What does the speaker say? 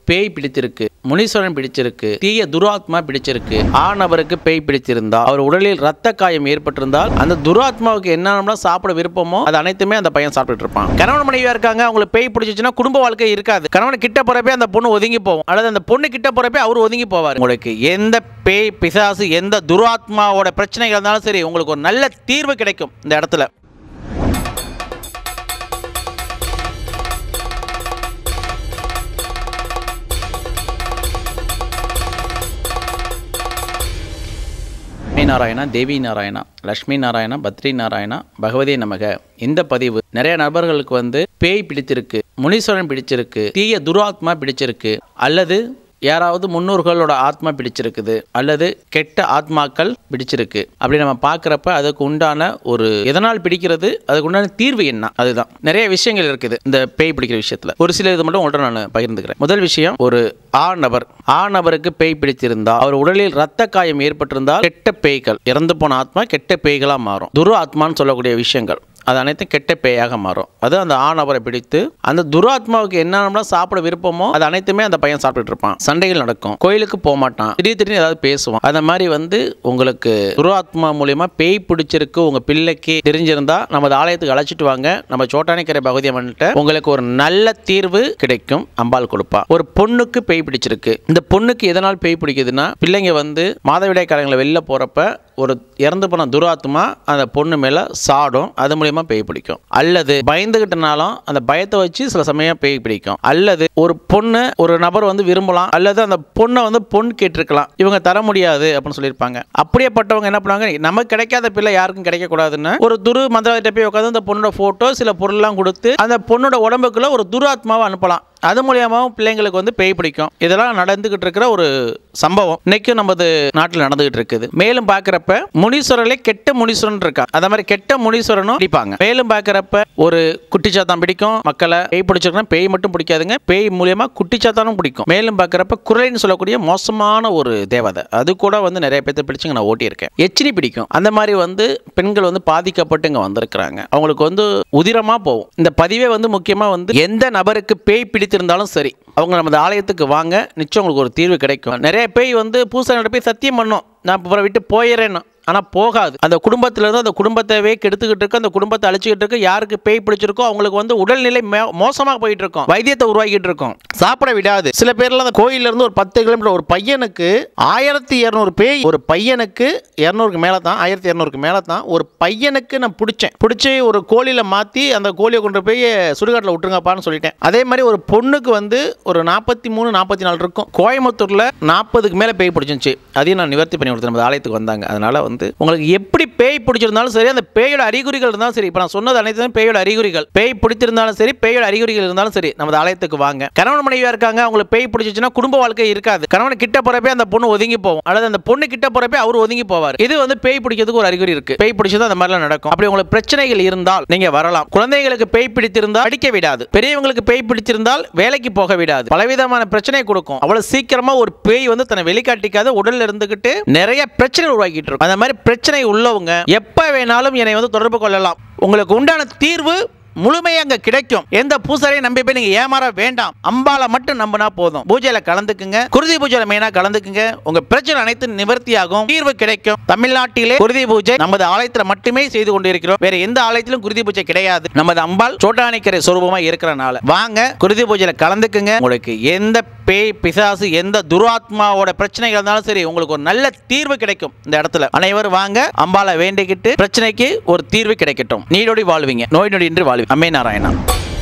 பேய் பிடித்திருக்கு, முனீஸ்வரன் பிடிச்சிருக்கு, தீய துராத்மா பிடிச்சிருக்கு, நபருக்கு பேய் பிடித்திருந்தா, அவர் உடலில் ரத்த காயம் ஏற்பட்டிருந்தால் அந்த துராத்மாவுக்கு என்னென்ன சாப்பிட விருப்பமோ அது அனைத்துமே அந்த பையன் சாப்பிட்டு இருப்பான். கணவன் மனைவியா இருக்காங்க, அவங்களுக்கு பேய் பிடிச்சிச்சுன்னா குடும்ப வாழ்க்கை இருக்காது. கணவன் கிட்ட போறப்பே அந்த பொண்ணு ஒதுங்கி போகும், அல்லது அந்த பொண்ணு கிட்ட போறப்பே அவர் ஒதுங்கி போவார். உங்களுக்கு எந்த பேய் பிசாசு எந்த துராத்மாவோட பிரச்சனைகள் இருந்தாலும் சரி, உங்களுக்கு ஒரு நல்ல தீர்வு கிடைக்கும் இந்த இடத்துல. நாராயணா, தேவி நாராயணா, லட்சுமி நாராயணா, பத்ரி நாராயணா, பகவதே நமக. இந்த பதிவு நிறைய நபர்களுக்கு பேய் பிடித்திருக்கு, முனீஸ்வரன் பிடிச்சிருக்கு, தீய துராத்மா பிடிச்சிருக்கு, அல்லது யாராவது முன்னோர்களோட ஆத்மா பிடிச்சிருக்குது, அல்லது கெட்ட ஆத்மாக்கள் பிடிச்சிருக்கு அப்படி நம்ம பார்க்குறப்ப அதுக்கு உண்டான ஒரு எதனால் பிடிக்கிறது, அதுக்கு உண்டான தீர்வு என்ன, அதுதான் நிறைய விஷயங்கள் இருக்குது இந்த பேய் பிடிக்கிற விஷயத்தில். ஒரு சில இது மட்டும் உங்கள்கிட்ட நான் பகிர்ந்துக்கிறேன். முதல் விஷயம், ஒரு நபருக்கு பேய் பிடித்திருந்தா, அவர் உடலில் ரத்த காயம் ஏற்பட்டிருந்தால் கெட்ட பேய்கள், இறந்து போன ஆத்மா கெட்ட பேய்களாக மாறும். துரு ஆத்மான்னு சொல்லக்கூடிய விஷயங்கள் அது அனைத்தும் கெட்ட பேயாக மாறும். அது அந்த நபரை பிடித்து அந்த துராத்மாவுக்கு என்னென்ன சாப்பிட விருப்பமோ அது அனைத்துமே அந்த பையன் சாப்பிட்டு இருப்பான். சண்டைகள் நடக்கும், கோயிலுக்கு போக மாட்டான், திடீர்னு ஏதாவது பேசுவான். அந்த மாதிரி உங்களுக்கு துராத்மா மூலியமா பேய் பிடிச்சிருக்கு உங்க பிள்ளைக்கு தெரிஞ்சிருந்தா நமது ஆலயத்துக்கு அழைச்சிட்டு வாங்க. நம்ம சோட்டானிக்கரை பகவதி அம்மன்கிட்ட உங்களுக்கு ஒரு நல்ல தீர்வு கிடைக்கும், அம்பாள் கொடுப்பா. ஒரு பொண்ணுக்கு பேய் பிடிச்சிருக்கு, இந்த பொண்ணுக்கு எதனால் பேய் பிடிக்குதுன்னா, பிள்ளைங்க மாதவிடாய் காலங்களில் வெளில போறப்ப ஒரு இறந்து போன துராத்மா அந்த பொண்ணு மேல சாடும், அது மூலியமா பேய் பிடிக்கும். அல்லது பயந்துகிட்டனாலும் அந்த பயத்தை வச்சு சில சமயம் பேய் பிடிக்கும். அல்லது ஒரு நபர் விரும்பலாம், அல்லது அந்த பொண்ணை பொண்ணு கேட்டிருக்கலாம், இவங்க தர முடியாது அப்படின்னு சொல்லியிருப்பாங்க. அப்படியேப்பட்டவங்க என்ன பண்ணுவாங்க, நமக்கு கிடைக்காத பிள்ளை யாருக்கும் கிடைக்க கூடாதுன்னு ஒரு துரு மந்திரத்தை போய் உட்காந்து அந்த பொண்ணோட போட்டோ சில பொருள்லாம் கொடுத்து அந்த பொண்ணோட உடம்புக்குள்ள ஒரு துராத்மாவை அனுப்பலாம். அது மூலியமாகவும் பிள்ளைங்களுக்கு பேய் பிடிக்கும். இதெல்லாம் நடந்துகிட்டு இருக்கிற ஒரு சம்பவம் இன்னைக்கும் நமது நாட்டில் நடந்துகிட்டு இருக்குது. மேலும் பார்க்கிறப்ப முனீஸ்வரர்களே கெட்ட முனீஸ்வரன் இருக்கா, அந்த மாதிரி கெட்ட முனீஸ்வரனும் பிடிப்பாங்க. மேலும் பார்க்கிறப்ப ஒரு குட்டிச்சாத்தான் பிடிக்கும் மக்களை. பேய் பிடிச்சிருக்கா, பேய் மட்டும் பிடிக்காதுங்க, பேய் மூலியமா குட்டிச்சாத்தானும் பிடிக்கும். மேலும் பார்க்கிறப்ப குரலைன்னு சொல்லக்கூடிய மோசமான ஒரு தேவதை, அது கூட நிறைய பேர்த்த பிடிச்சுங்க நான் ஓட்டியிருக்கேன். எச்சினி பிடிக்கும். அந்த மாதிரி பெண்கள் பாதிக்கப்பட்டு இங்க வந்திருக்கிறாங்க. அவங்களுக்கு உதிரமா போகும். இந்த பதிவே முக்கியமா எந்த நபருக்கு பேய் இருந்தாலும் சரி, அவங்க நமது ஆலயத்துக்கு வாங்க, நிச்சயம் உங்களுக்கு ஒரு தீர்வு கிடைக்கும். நிறைய பேய் பூசாரிகிட்ட போய் சத்தியம் பண்ணும், நான் இப்போ விட்டு போயிடுறேன்னு. ஆனால் போகாது. அந்த குடும்பத்திலிருந்து அந்த குடும்பத்தைவே கெடுத்துக்கிட்டு இருக்கு, அந்த குடும்பத்தை அழிச்சுக்கிட்டு இருக்கு. யாருக்கு பேய் பிடிச்சிருக்கோ அவங்களுக்கு உடல்நிலை மோசமாக போயிட்டு இருக்கும், வைத்தியத்தை உருவாக்கிட்டு இருக்கும், சாப்பிட விடாது. சில பேர்லாம் அந்த கோயிலிருந்து ஒரு 10 கிலோமீட்டர் ஒரு பையனுக்கு 1200 பேய், ஒரு பையனுக்கு 200க்கு மேலே தான், 1200க்கு மேலே தான் ஒரு பையனுக்கு நான் பிடிச்சி ஒரு கோழியில் மாற்றி அந்த கோழியை கொண்டு போய் சுடுகாட்டில் விட்டுருங்கப்பான்னு சொல்லிட்டேன். அதே மாதிரி ஒரு பொண்ணுக்கு ஒரு 43 44 இருக்கும். கோயம்புத்தூரில் 40க்கு மேலே பேய் பிடிச்சிருந்துச்சு. அதையும் நான் நிவர்த்தி பண்ணி கொடுத்தேன். நம்ம ஆலயத்துக்கு வந்தாங்க. அதனால உங்களுக்கு எப்படி பேய் பிடிச்சிருந்தாலும் சரி, அந்த பேயோட அறிகுறிகள் இருந்தாலும் சரி, இப்போ நான் சொன்னது அனைத்துமே பேயோட அறிகுறிகள். பேய் பிடித்திருந்தாலும் சரி, பேயோட அறிகுறிகள் இருந்தாலும் சரி, நமது ஆலயத்துக்கு வாங்க. கணவன் மனைவியா இருக்காங்க, அவங்களுக்கு பேய் பிடிச்சிச்சுன்னா குடும்ப வாழ்க்கை இருக்காது. கணவன் கிட்ட போறப்பே அந்த பொண்ணு ஒதுங்கி போகும், அல்லது அந்த பொண்ணு கிட்ட போறப்பே அவர் ஒதுங்கி போவார். இது பேய் பிடிக்கிறதுக்கு ஒரு அறிகுறி இருக்கு. பேய் பிடிச்சது அந்த மாதிரிலாம் நடக்கும். அப்படி உங்களுக்கு பிரச்சனைகள் இருந்தால் நீங்க வரலாம். குழந்தைகளுக்கு பேய் பிடித்திருந்தால் படிக்க விடாது, பெரியவங்களுக்கு பேய் பிடிச்சிருந்தால் வேலைக்கு போக விடாது, பலவிதமான பிரச்சனை கொடுக்கும். அவ்வளவு சீக்கிரமா ஒரு பேய் தன்னை வெளிக்காட்டிக்காத உடல்ல இருந்துகிட்டு நிறைய பிரச்சனை உருவாக்கிட்டு இருக்கும். அந்த மாதிரி பிரச்சனை உள்ளவங்க எப்ப வேணாலும் என்னை தொடர்பு கொள்ளலாம். உங்களுக்கு உண்டான தீர்வு முழுமையாக அங்க கிடைக்கும். எந்த பூசாரையும் நம்பி போய் நீங்க ஏமாற வேண்டாம். அம்பால மட்டும் நம்பினா போதும். பூஜையில கலந்துக்குங்க, குருதி பூஜையில மெயினா கலந்துக்குங்க. உங்க பிரச்சனை அனைத்து நிவர்த்தியாகும், தீர்வு கிடைக்கும். தமிழ்நாட்டிலே குருதி பூஜை நமது ஆலயத்தில் மட்டுமே செய்து கொண்டிருக்கிறோம். வேற எந்த ஆலயத்திலும் குருதி பூஜை கிடையாது. நமது அம்பாள் சோட்டானிக்கரை சொரூபமா இருக்கிறனால வாங்க, குருதி பூஜையில கலந்துக்குங்க. உங்களுக்கு எந்த பேய் பிசாசு எந்த துராத்மாவோட பிரச்சனைகள் இருந்தாலும் சரி, உங்களுக்கு ஒரு நல்ல தீர்வு கிடைக்கும். இந்த இடத்துல அனைவரும் வாங்க, அம்பாளை வேண்டிக்கிட்டு பிரச்சனைக்கு ஒரு தீர்வு கிடைக்கட்டும். நீடோடி வாழ்வீங்க, நோய் நொடி இன்றி வாழ்வீங்க. அம்மே நாராயணா.